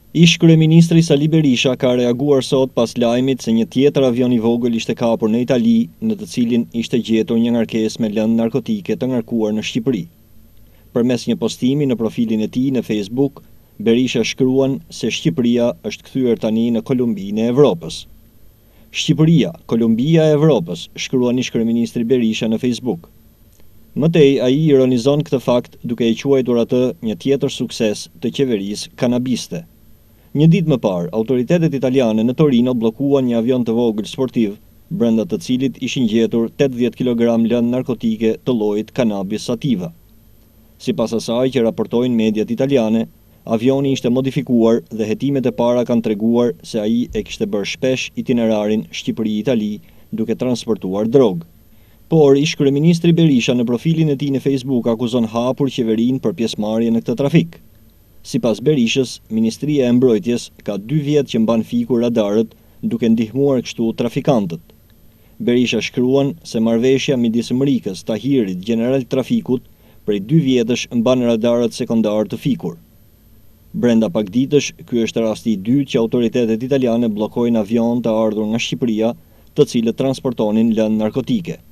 Ish kryeministri Sali Berisha ka reaguar sot pas lajmit se një tjetër avion i vogël ishte kapur në Itali, në të cilin ishte gjetur një ngarkesë me lëndë narkotike të ngarkuar në Shqipëri. Përmes një postimi në profilin e tij në Facebook, Berisha shkruan se Shqipëria është kthyer tani në Kolumbinë e Evropës. Shqipëria, Kolumbia e Evropës, shkruan ish kryeministri Berisha në Facebook. Mëtej, ai ironizon këtë fakt duke e quajtur atë një tjetër sukses të qeverisë kanabiste. Një ditë më parë, autoritetet italiane në Torino bllokuan një avion të vogël sportiv, brenda të cilit ishin gjetur 80 kg lëndë narkotike të llojit cannabis sativa. Sipas asaj që raportojnë mediat italiane, avioni ishte modifikuar dhe hetimet e para kanë treguar se ai e kishte bërë shpesh itinerarin Shqipëri-Itali duke transportuar drogë. Por ish kryeministri Berisha në profilin e tij në Facebook akuzon hapur qeverinë për pjesëmarrje në këtë trafik. Sipas Berishës, Ministria e Mbrojtjes ka 2 vjet që mban fikur radarët duke ndihmuar kështu trafikantët. Berisha shkruan se marrëveshja midis Mrikës, Tahirit, General Trafikut prej 2 vjetësh mban radarët sekondar të fikur. Brenda pak ditësh, ky është rasti i dytë që autoritetet italiane bllokojnë avion të ardhur nga Shqipëria, të cilët transportonin lëndë narkotike.